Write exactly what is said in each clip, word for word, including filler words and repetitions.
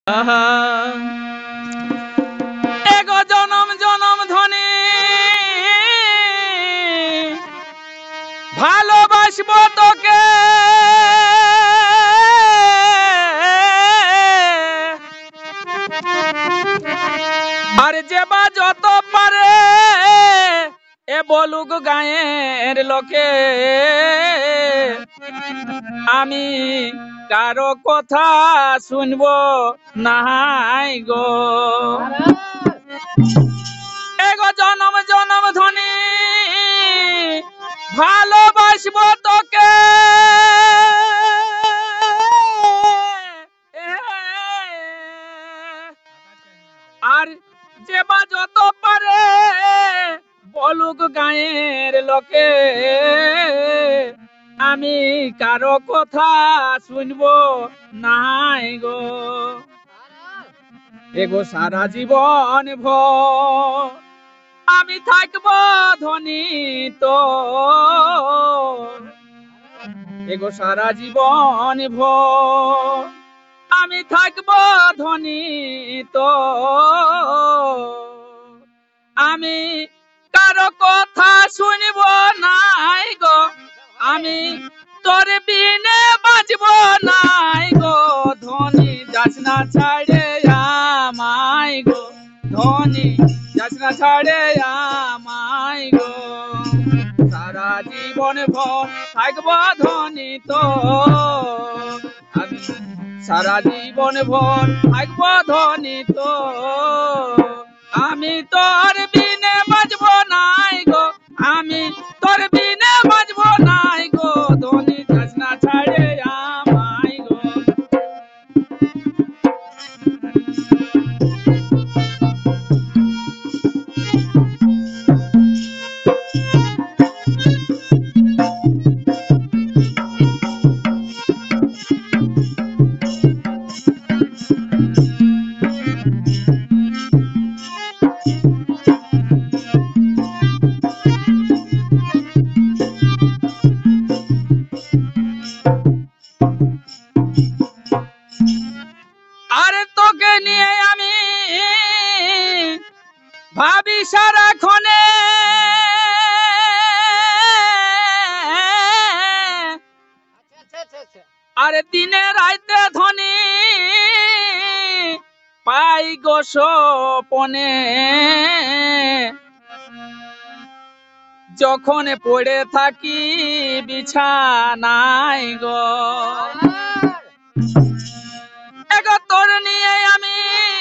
এগো জনম জনম ধনী ভালোবাসবো তোকে, আর যেবা যত পারে এ বলুক গায়ের লোকে, আমি কারো কথা শুনবো নাই গো। এগো জনম জনম ধনী ভালোবাসবো তোকে, আর যেবা যত পারে বলুক গায়ের লোকে, আমি কারো কথা শুনবো নাই গো। এগো সারা জীবন ভর আমি থাকবো ধনী তো, এগো সারা জীবন ভর আমি থাকবো ধনী তো, আমি কারো কথা শুনবো নাই গো, আমি তোর বিনে বাঁচবো নাই গো। ধনী যাস না ছাড়ে আমায় গো, ধনী যাস না ছাড়ে আমায় গো। সারা জীবন ভর থাকবো ধনী তো, আমি সারা জীবন ভর থাকবো ধনী তো, আমি তোর বিনে বাঁচবো নাই গো, আমি তোর বিনে বাঁচবো নাই গো। ধনী যাস না ছাড়ে আমায় গো। আরে তোকে নিয়ে আমি ভাবি সারাক্ষণে, আরে দিনে রাইতে ধনী পাই গো স্বপনে, যখন পড়ে থাকি বিছানায় গো। এগো তোর নিয়ে আমি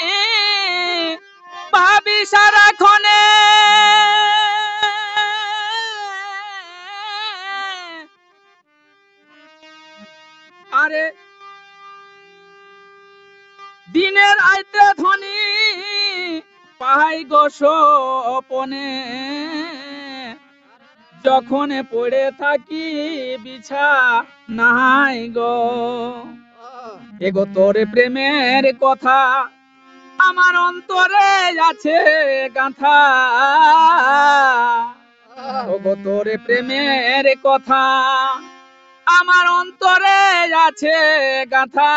ভাবি সারাক্ষণে, আরে দিনের আইতে ধনী পাই গো স্বপনে, যখন পড়ে থাকি বিছানায় গো। এগো তোর প্রেমের কথা আমার অন্তরে আছে গাঁথা, ওগো তোর প্রেমের কথা আমার অন্তরে আছে গাঁথা,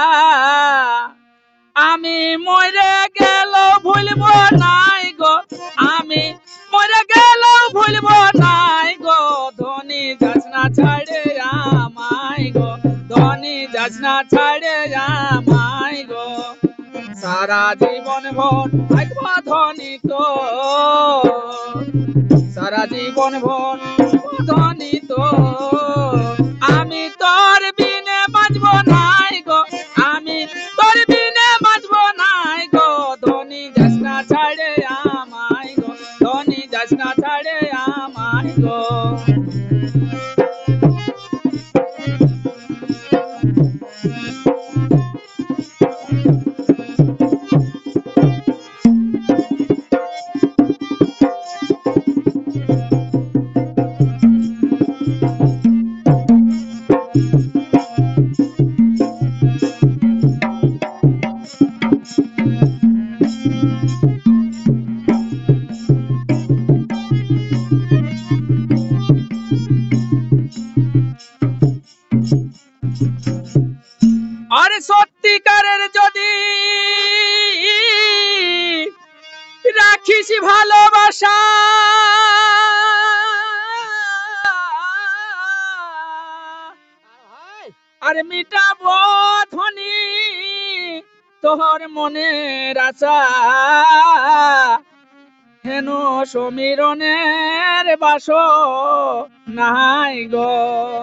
আমি মরে গেল ভুলবো নাই গো, আমি মরে গেল ভুলবো নাই গো। ধনী যাস না ছাড়ে আমায় গো, ধনী যাস না ছাড়ে আমায় গো। সারা জীবন ভর থাকবো ধনী তো, সারা জীবন ভর ধনী তো, আমি তোর বিনে বাঁচবো নাই গো, আমি তোর বিনে বাঁচবো নাই গো। ধনী যাস না ছাড়ে আমায় গো, ধনী যাস না ছাড়ে আমায় গো। আরে সত্যিকারের যদি রাখিস ভালোবাসা আর মিটাবো ধনী তোহর মনের আশা হেন সমীরণের বাস নাই গো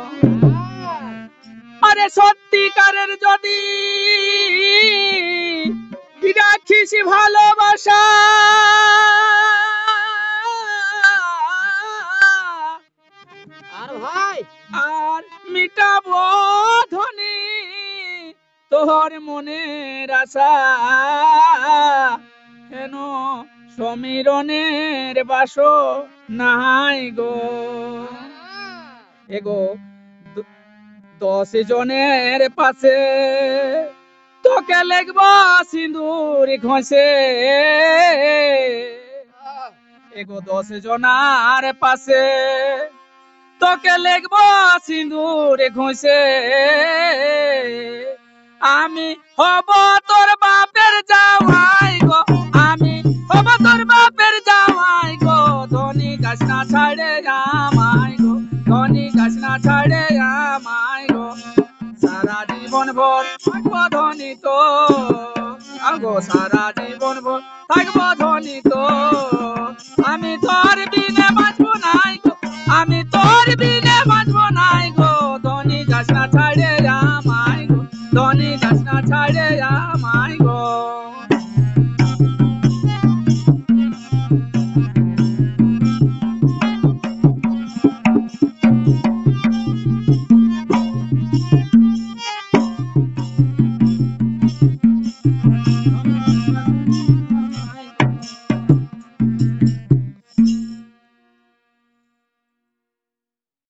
আরে সত্যিকারের যদি রাখিস ভালোবাসা আর ভাই আর মিটাবো ধনী তোহর মনের আশা হেন সমীরণের বাস নাই গো এগো দ- দশ জনের পাশে তোকে লিখব সিঁদুর ঘষে এগো দশ জনার পাশে তোকে লিখব সিঁদুর ঘষে আমি হব তোর বাপের জামাই গো আমি হব তোর বাপের জামাই গো ধনী গাছ না ছাড়ে আমায় গো ধনী গাছ না ছাড়ে আমায় গো সারা জীবন ভর থাকবো ধনী তো আগো সারা জীবন ভর থাকবো ধনী তো আমি তোর বিনে বাঁচবো নাই গো আমি তোর বিনে বাঁচবো নাই গো ধনী গাছ না ছাড়ে আমায় গো ধনী গাছ না ছাড়ে আমায় গো